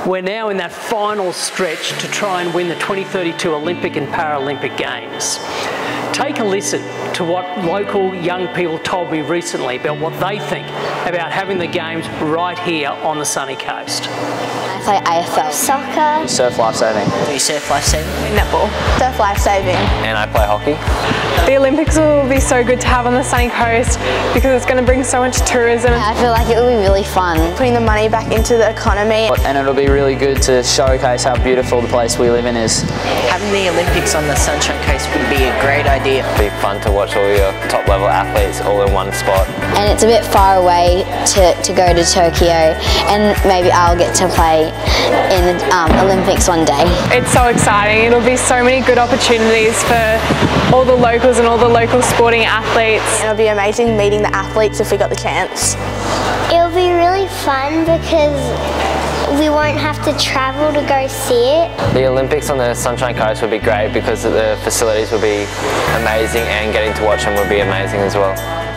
We're now in that final stretch to try and win the 2032 Olympic and Paralympic Games. Take a listen to what local young people told me recently about what they think about having the Games right here on the sunny coast. I play AFL. Soccer. Surf lifesaving. Do surf lifesaving? Netball. Surf lifesaving. And I play hockey. The Olympics will be so good to have on the sunny coast because it's going to bring so much tourism. I feel like it will be really fun. Putting the money back into the economy. And it'll be really good to showcase how beautiful the place we live in is. Having the Olympics on the Sunshine Coast would be a great idea. It'd be fun to watch all your top level athletes all in one spot. And it's a bit far away to go to Tokyo, and maybe I'll get to play in the Olympics one day. It's so exciting. It'll be so many good opportunities for all the locals and all the local sporting athletes. It'll be amazing meeting the athletes if we got the chance. It'll be really fun because we won't have to travel to go see it. The Olympics on the Sunshine Coast would be great because the facilities would be amazing and getting to watch them would be amazing as well.